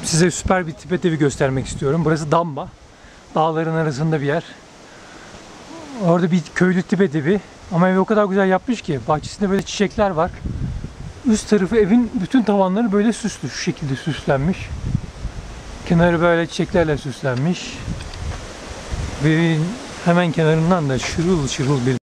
Size süper bir Tibet evi göstermek istiyorum. Burası Damba. Dağların arasında bir yer. Orada bir köylü Tibet evi. Ama evi o kadar güzel yapmış ki. Bahçesinde böyle çiçekler var. Üst tarafı evin bütün tavanları böyle süslü. Şu şekilde süslenmiş. Kenarı böyle çiçeklerle süslenmiş. Ve hemen kenarından da şırıl şırıl bir